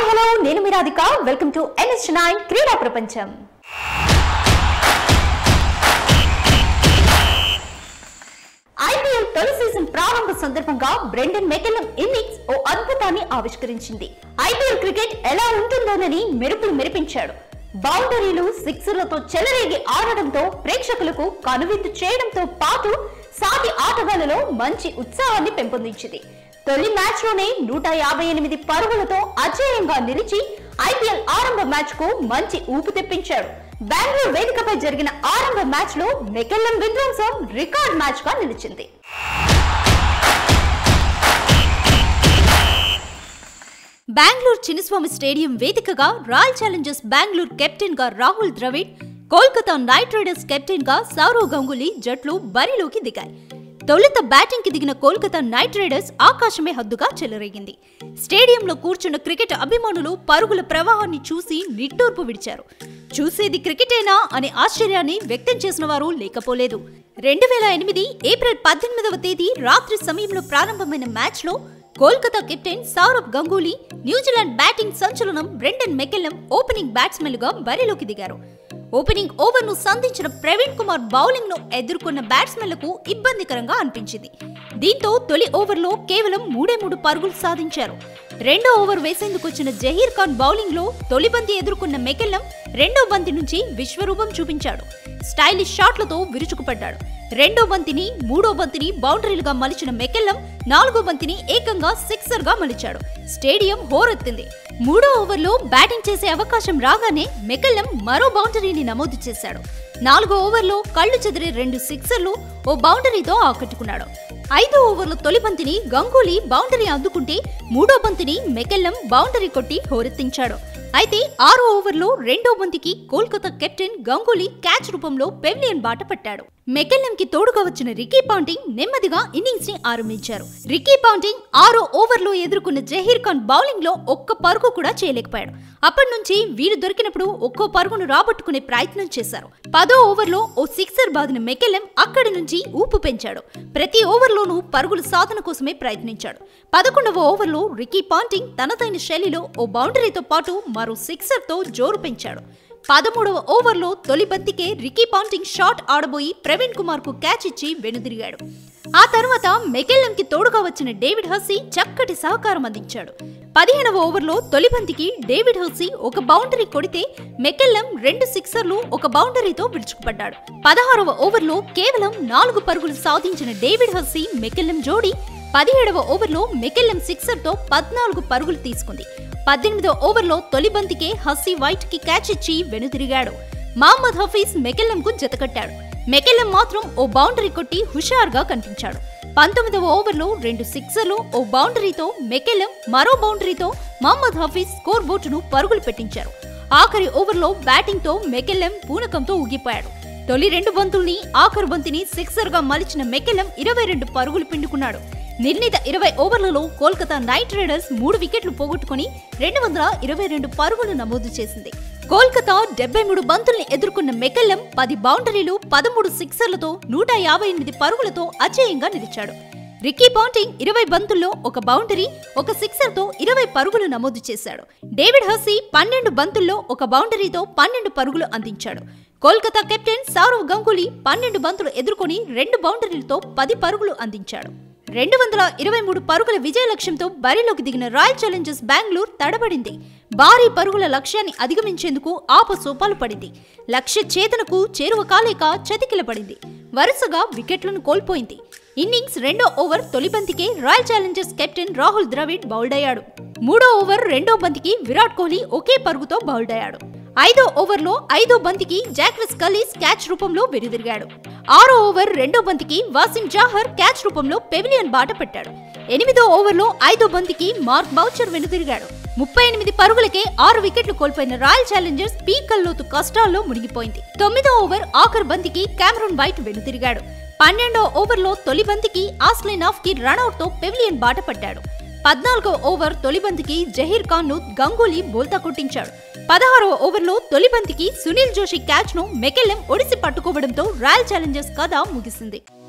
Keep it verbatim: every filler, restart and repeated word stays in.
Hello నేను మీ Radhika welcome to N S nine క్రీడా ప్రపంచం. ఐపీఎల్ తొలి సీజన్ ప్రారంభ సందర్భంగా బ్రెండన్ మెకెల్లమ్ ఇన్నింగ్స్ ఓ అద్భుతాన్ని ఆవిష్కరించింది. ఐపీఎల్ క్రికెట్ ఎలా ఉంటుందోనని మెరుపులు మెరిపించాడు. బౌండరీలు సిక్సర్లతో చెలరేగి ఆడడంతో ప్రేక్షకులకు కనువిందు చేయడంతో పాటు సాటి ఆటగాళ్లలో మంచి ఉత్సాహాన్ని పెంపొందించింది. తొలి మ్యాచ్ లోనే నూట యాభై ఎనిమిది పరుగులతో అజేయంగా నిలిచి ఐపీఎల్ ఆరంభ మ్యాచ్ కు మంచి ఊపు తెప్పించాడు. బెంగళూరు వేదికపై జరిగిన ఆరంభ మ్యాచ్ లో మెకెల్లమ్ విధ్వంసం రికార్డ్ మ్యాచ్ గా నిలిచింది. బెంగళూరు చిన్నస్వామి స్టేడియం వేదికగా రాయల్ ఛాలెంజర్స్ బెంగళూరు కెప్టెన్ గా Rahul Dravid, Kolkata knight riders captain గా సౌరవ్ గంగూలీ జట్లు బరిలోకి దిగాయి. తొలుత బ్యాటింగ్ కి దిగిన కోల్కతా నైట్ రైడర్స్ ఆకాశమే హద్దుగా చెలరేగింది. స్టేడియంలో కూర్చున్న క్రికెట్ అభిమానులు పరుగుల ప్రవాహాన్ని చూసి నిట్టూర్పు విడిచారు. చూసేది క్రికెటేనా అనే ఆశ్చర్యాన్ని వ్యక్తం చేసిన వారు లేకపోలేదు. రెండు వేల ఎనిమిది ఏప్రిల్ పద్దెనిమిదవ తేదీ రాత్రి సమయంలో ప్రారంభమైన మ్యాచ్ లో Kolkata captain Sourav Ganguly, New Zealand batting సంచలనం బ్రెండన్ మెకెల్లమ్ ఓపెనింగ్ బ్యాట్స్మెన్లుగా బరిలోకి దిగారు. ఓపెనింగ్ ఓవర్ ను సంధించిన ప్రవీణ్ కుమార్ బౌలింగ్ ను ఎదుర్కొన్న బ్యాట్స్మెన్లకు ఇబ్బందికరంగా అనిపించింది. దీంతో తొలి ఓవర్లో కేవలం మూడే మూడు పరుగులు సాధించారు. రెండో ఓవర్ వేసేందుకు వచ్చిన జహీర్ ఖాన్ బౌలింగ్ లో తొలి బంతి ఎదుర్కొన్న మెకెల్లమ్ రెండో బంతి నుంచి విశ్వరూపం చూపించాడు. స్టైలిష్ షాట్లతో విరుచుకుపడ్డాడు. రెండో బంతిని మూడో బంతిని బౌండరీలుగా మలిచిన మెకెల్లమ్ నాలుగో బంతిని ఏకంగా సిక్సర్ గా మలిచాడు. స్టేడియం హోరెత్తింది. మూడో ఓవర్లో బ్యాటింగ్ చేసే అవకాశం రాగానే మెకెల్లమ్ మరో బౌండరీని నమోదు చేశాడు. నాలుగో ఓవర్లో కళ్లు చెదిరే రెండు సిక్సర్లు ఓ బౌండరీతో ఆకట్టుకున్నాడు. ఐదో ఓవర్లో తొలి బంతిని గంగూలీ బౌండరీ అందుకుంటే మూడో బంతిని మెకెల్లమ్ బౌండరీ కొట్టి హోరెత్తించాడు. అయితే ఆరో ఓవర్లో రెండో బంతికి కోల్కతా కెప్టెన్ గంగూలీ క్యాచ్ రూపంలో పెవిలియన్ బాట పట్టాడు. మెకెల్లమ్ కి తోడుగా వచ్చిన రికీ పాంటింగ్ నెమ్మదిగా ఇన్నింగ్స్ ని ఆరంభించారు. రికీ పాంటింగ్ ఆరో ఓవర్లో ఎదుర్కొన్న జహీర్ ఖాన్ బౌలింగ్ లో ఒక్క పరుగు కూడా చేయలేకపోయాడు. అప్పటి నుంచి వీరు దొరికినప్పుడు ఒక్కో పరుగును రాబట్టుకునే ప్రయత్నం చేశారు. పదో ఓవర్లో ఓ సిక్సర్ బాదిన మెకెల్లమ్ అక్కడి నుంచి ఊపు పెంచాడు. ప్రతి ఓవర్లోనూ పరుగుల సాధన కోసమే ప్రయత్నించాడు. పదకొండవ ఓవర్లో రికీ పాంటింగ్ తనదైన శైలిలో ఓ బౌండరీతో పాటు మరో సిక్సర్ తో జోరు పెంచాడు. పదమూడవ ఓవర్లో తొలి బంతికే రికీ పాంటింగ్ షాట్ ఆడబోయి ప్రవీణ్ కుమార్ కు క్యాచ్ ఇచ్చి వెనుదిరిగాడు. ఆ తర్వాత మెకెల్లమ్ కి తోడుగా వచ్చిన డేవిడ్ హస్సీ చక్కటి సహకారం అందించాడు. పదిహేనవ ఓవర్లో తొలి బంతికి డేవిడ్ హస్సీ ఒక బౌండరీ కొడితే మెకెల్లమ్ రెండు సిక్సర్లు ఒక బౌండరీతో విడుచుకుపడ్డాడు. పదహారవ ఓవర్లో కేవలం నాలుగు పరుగులు సాధించిన డేవిడ్ హస్సీ మెకెల్లమ్ జోడీ పదిహేడవ ఓవర్లో మెకెల్లమ్ సిక్సర్ తో పద్నాలుగు పరుగులు తీసుకుంది. పద్దెనిమిదవ ఓవర్లో తొలి బంతికే హస్సీ వైట్ కి క్యాచ్ ఇచ్చి వెనుదిరిగాడు. మహమ్మద్ హఫీజ్ మెకెల్లమ్ కు జతకట్టాడు. మెకెల్లమ్ మాత్రం ఓ బౌండరీ కొట్టి హుషారుగా కనిపించాడు. పంతొమ్మిదవ ఓవర్లో రెండు సిక్సర్లు ఓ బౌండరీతో మెకెల్లమ్ మరో బౌండరీతో మహమ్మద్ హఫీజ్ స్కోర్ బోర్డును పరుగులు పెట్టించారు. ఆఖరి ఓవర్లో బ్యాటింగ్ తో మెకెల్లమ్ పూనకంతో ఊగిపోయాడు. తొలి రెండు బంతుల్ని ఆఖరు బంతిని సిక్సర్ గా మలిచిన మెకెల్లమ్ ఇరవై రెండు పరుగులు పిండుకున్నాడు. నిర్ణీత ఇరవై ఓవర్లలో కోల్కతా నైట్ రైడర్స్ మూడు వికెట్లు పోగొట్టుకుని రెండు వందల ఇరవై రెండు పరుగులు నమోదు చేసింది. కోల్కతా డెబ్బై మూడు బంతుల్ని ఎదుర్కొన్న మెకెల్లమ్ పది బౌండరీలు పదమూడు సిక్సర్లతో నూట యాభై ఎనిమిది పరుగులతో అజేయంగా నిలిచాడు. రికీ పాంటింగ్ ఇరవై బంతుల్లో ఒక బౌండరీ ఒక సిక్సర్ తో ఇరవై పరుగులు నమోదు చేశాడు. డేవిడ్ హస్సీ పన్నెండు బంతుల్లో ఒక బౌండరీతో పన్నెండు పరుగులు అందించాడు. కోల్కతా కెప్టెన్ సౌరవ్ గంగూలీ పన్నెండు బంతులు ఎదుర్కొని రెండు బౌండరీలతో పది పరుగులు అందించాడు. రెండు వందల ఇరవై మూడు పరుగుల విజయ లక్ష్యంతో బరిలోకి దిగిన రాయల్ ఛాలెంజర్స్ బెంగళూరు తడబడింది. భారీ పరుగుల లక్ష్యాన్ని అధిగమించేందుకు ఆపసోపాలు పడింది. లక్ష్య ఛేదనకు చేరువ కాలేక చతికిలపడింది. వరుసగా వికెట్లను కోల్పోయింది. ఇన్నింగ్స్ రెండో ఓవర్ తొలి బంతికే royal challengers captain Rahul Dravid బౌల్డయ్యాడు. మూడో ఓవర్ రెండో బంతికి విరాట్ కోహ్లీ ఒకే పరుగుతో బౌల్డయ్యాడు. ఐదో ఓవర్లో ఐదో బంతికి జాక్విస్ కలీస్ క్యాచ్ రూపంలో వెనుదిరిగాడు. ఆరో ఓవర్ రెండో బంతికి వాసిం జాహర్ క్యాచ్ రూపంలో పెవిలియన్ బాట పెట్టాడు. ఎనిమిదో ఓవర్లో ఐదో బంతికి మార్క్ బౌచర్ వెనుదిరిగాడు. ముప్పై ఎనిమిది పరుగులకే ఆరు వికెట్లు కోల్పోయిన రాయల్ ఛాలెంజర్స్ పీకల్లోతు కష్టాల్లో మునిగిపోయింది. తొమ్మిదో ఓవర్ ఆఖరు బంతికి కెమెరూన్ వైట్ వెనుదిరిగాడు. పన్నెండో ఓవర్లో తొలి బంతికి ఆస్లెన్ ఆఫ్ కి రన్అట్ తో పెవిలియన్ బాట పట్టాడు. పద్నాలుగో ఓవర్ తొలి బంతికి జహీర్ ఖాన్ ను గంగూలీ బోల్తా కొట్టించాడు. పదహారవ ఓవర్లో తొలి బంతికి సునీల్ జోషి క్యాచ్ ను మెకెల్లమ్ ఒడిసి పట్టుకోవడంతో రాయల్ ఛాలెంజర్స్ కథ ముగిసింది.